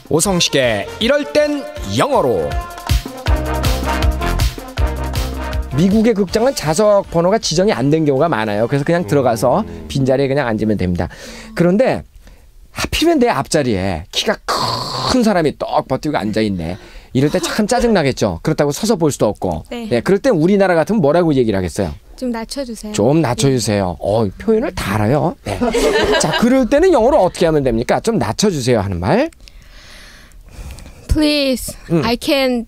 오성식의 이럴 땐 영어로. 미국의 극장은 좌석 번호가 지정이 안 된 경우가 많아요. 그래서 그냥 들어가서 빈자리에 그냥 앉으면 됩니다. 그런데 하필이면 내 앞자리에 키가 큰 사람이 떡 버티고 앉아있네. 이럴 때 참 짜증나겠죠. 그렇다고 서서 볼 수도 없고. 네. 네, 그럴 땐 우리나라 같으면 뭐라고 얘기를 하겠어요? 좀 낮춰주세요. 좀 낮춰주세요. 표현을 다 알아요. 네. 자, 그럴 때는 영어로 어떻게 하면 됩니까? 좀 낮춰주세요 하는 말. Please, I can't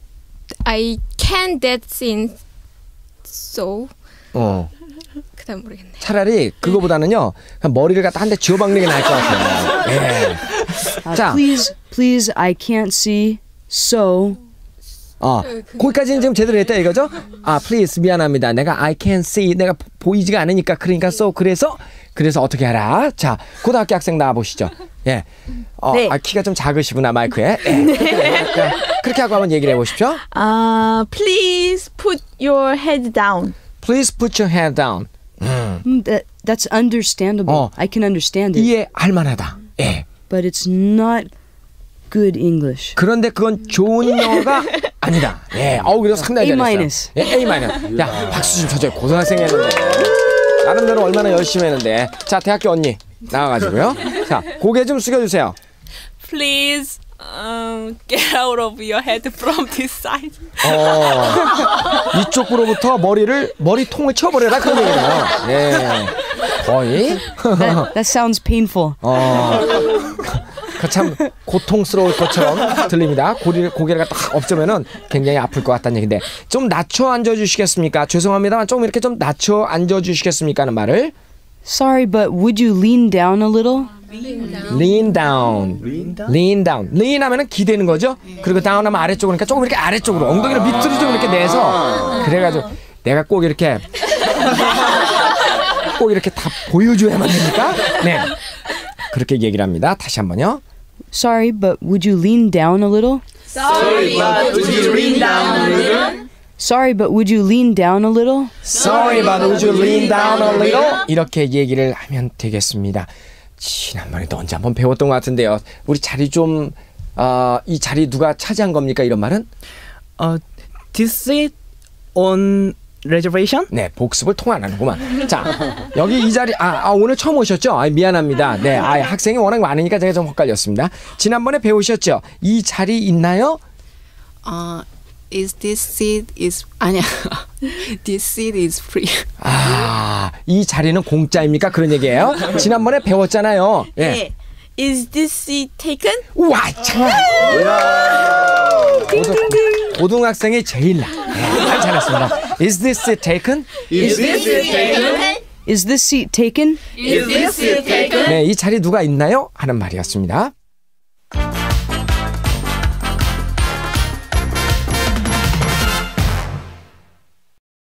that scene. So. 그다음 모르겠네. 차라리 그거보다는요, 그냥 머리를 갖다 한 대 쥐어박는 게 나을 것 같아요. 네. 자, please, I can't see. So. 거기까지는 지금 제대로 했다 이거죠? please 미안합니다. 내가 I can't see, 내가 보이지가 않으니까 그러니까 so 그래서 어떻게 하라? 자, 고등학교 학생 나와 보시죠. 예. 네. 키가 좀 작으시구나 마이크에. 예. 그렇게 하고 한번 얘기를 해보십시오. Please put your head down. Please put your head down. That's understandable. I can understand it. 이해할 만하다. 예. But it's not good English. 그런데 그건 좋은 영어가 아니다. 예. 그래서 상당히 잘했어요. A-. 예, A-. 야, 박수 좀 쳐줘요. 고등학생이었는데. 나름대로 얼마나 열심히 했는데. 자, 대학교 언니 나와가지고요. 자, 고개 좀 숙여주세요. Please get out of your head from this side. 이쪽으로부터 머리통을 쳐버려라 그런 얘기네요. 네. 거의. That sounds painful. 참 고통스러울 것처럼 들립니다. 고개를 갖다 없애면은 굉장히 아플 것 같다는 얘기인데, 좀 낮춰 앉아주시겠습니까? 죄송합니다만 조금 이렇게 좀 낮춰 앉아주시겠습니까? 하는 말을. Sorry, but would you lean down a little? Lean down. Lean down. Lean 하면은 기대는 거죠. 그리고 down 하면 아래쪽으로, 그러니까 조금 이렇게 아래쪽으로 엉덩이를 밑으로 좀 이렇게 내서, 그래가지고 내가 꼭 이렇게 다 보여줘야만 됩니까? 네. 그렇게 얘기를 합니다. 다시 한번요. Sorry, but would you lean down a little? Sorry, but would you lean down a little? Sorry, but would you lean down a little? Sorry, but would you lean down a little? 이렇게 얘기를 하면 되겠습니다. 지난번에도 언제 한번 배웠던 것 같은데요. 우리 자리 좀, 이 자리 누가 차지한 겁니까? 이런 말은? This seat on reservation? 네, 복습을 통하는구만. 자, 여기 이 자리, 오늘 처음 오셨죠? 미안합니다. 네, 학생이 워낙 많으니까 제가 좀 헷갈렸습니다. 지난번에 배우셨죠? 이 자리 있나요? Is this seat 아니야. This seat is free. 이 자리는 공짜입니까? 그런 얘기예요. 지난번에 배웠잖아요. 예. 네. Is this seat taken? 우와, 참. 고등학생이 제일 잘했습니다. Is this seat taken? Is this seat taken? Is this seat taken? Is this seat taken? 네, 이 자리 누가 있나요? 하는 말이었습니다.